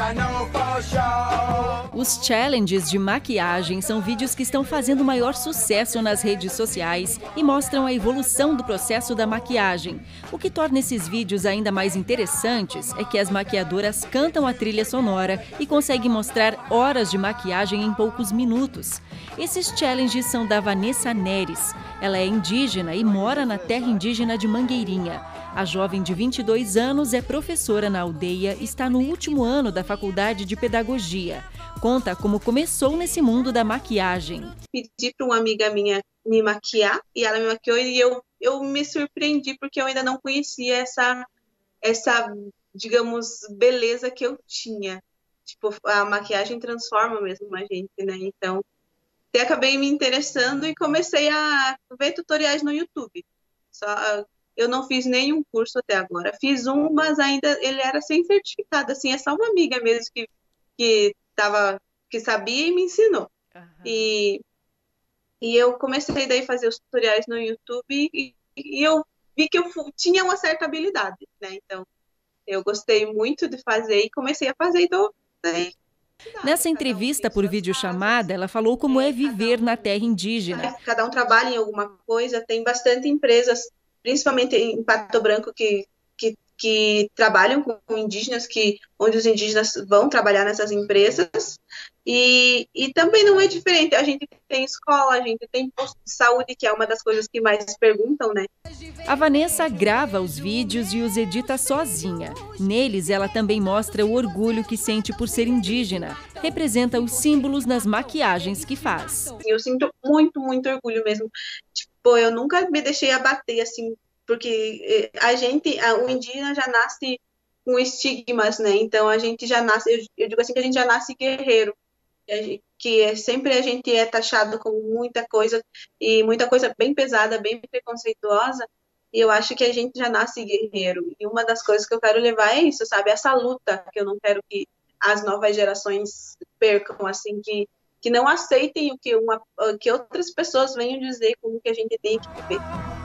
Os challenges de maquiagem são vídeos que estão fazendo maior sucesso nas redes sociais e mostram a evolução do processo da maquiagem. O que torna esses vídeos ainda mais interessantes é que as maquiadoras cantam a trilha sonora e conseguem mostrar horas de maquiagem em poucos minutos. Esses challenges são da Vanessa Neres. Ela é indígena e mora na terra indígena de Mangueirinha. A jovem de 22 anos é professora na aldeia e está no último ano da faculdade de pedagogia. Conta como começou nesse mundo da maquiagem. Pedi para uma amiga minha me maquiar e ela me maquiou e eu me surpreendi porque eu ainda não conhecia essa, digamos, beleza que eu tinha. Tipo, a maquiagem transforma mesmo a gente, né? Então, até acabei me interessando e comecei a ver tutoriais no YouTube. Eu não fiz nenhum curso até agora. Fiz um, mas ainda ele era sem certificado. Assim, é só uma amiga mesmo que sabia e me ensinou. Uhum. E eu comecei daí a fazer os tutoriais no YouTube e eu vi que eu tinha uma certa habilidade, né? Então, eu gostei muito de fazer e comecei a fazer. Então, daí, nessa entrevista por videochamada, ela falou como é viver na terra indígena. Cada um trabalha em alguma coisa, tem bastante empresas, principalmente em Pato Branco, que trabalham com indígenas, onde os indígenas vão trabalhar nessas empresas. E também não é diferente. A gente tem escola, a gente tem posto de saúde, que é uma das coisas que mais perguntam, né? A Vanessa grava os vídeos e os edita sozinha. Neles, ela também mostra o orgulho que sente por ser indígena. Representa os símbolos nas maquiagens que faz. Eu sinto muito, muito orgulho mesmo. Tipo, eu nunca me deixei abater, assim, porque o indígena já nasce com estigmas, né? Então, a gente já nasce, eu digo assim, que a gente já nasce guerreiro. Sempre a gente é taxado como muita coisa, e muita coisa bem pesada, bem preconceituosa, e eu acho que a gente já nasce guerreiro. E uma das coisas que eu quero levar é isso, sabe? Essa luta que eu não quero que as novas gerações percam, assim, que não aceitem o que outras pessoas venham dizer como que a gente tem que viver.